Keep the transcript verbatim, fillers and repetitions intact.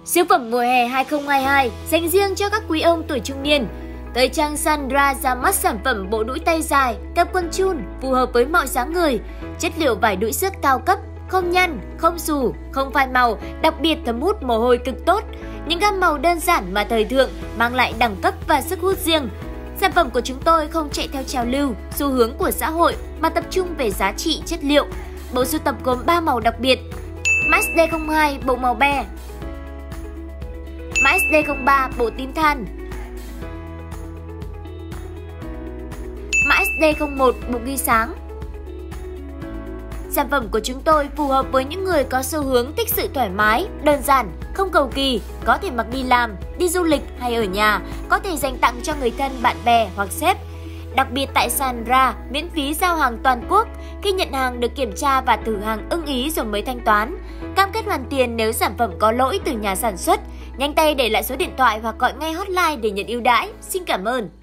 Siêu phẩm mùa hè hai không hai hai dành riêng cho các quý ông tuổi trung niên. Thời trang Sandra ra mắt sản phẩm bộ đũi tay dài, kẹp quần chun phù hợp với mọi dáng người. Chất liệu vải đũi xước cao cấp, không nhăn, không xù, không phai màu, đặc biệt thấm hút mồ hôi cực tốt. Những gam màu đơn giản mà thời thượng, mang lại đẳng cấp và sức hút riêng. Sản phẩm của chúng tôi không chạy theo trào lưu, xu hướng của xã hội mà tập trung về giá trị chất liệu. Bộ sưu tập gồm ba màu đặc biệt: mã ét đê không hai bộ màu be, mã ét đê không ba bộ tím than, mã ét đê không một bộ ghi sáng. Sản phẩm của chúng tôi phù hợp với những người có xu hướng thích sự thoải mái, đơn giản, không cầu kỳ, có thể mặc đi làm, đi du lịch hay ở nhà, có thể dành tặng cho người thân, bạn bè hoặc sếp. Đặc biệt tại Sandra, miễn phí giao hàng toàn quốc, khi nhận hàng được kiểm tra và thử hàng ưng ý rồi mới thanh toán. Cam kết hoàn tiền nếu sản phẩm có lỗi từ nhà sản xuất. Nhanh tay để lại số điện thoại hoặc gọi ngay hotline để nhận ưu đãi. Xin cảm ơn!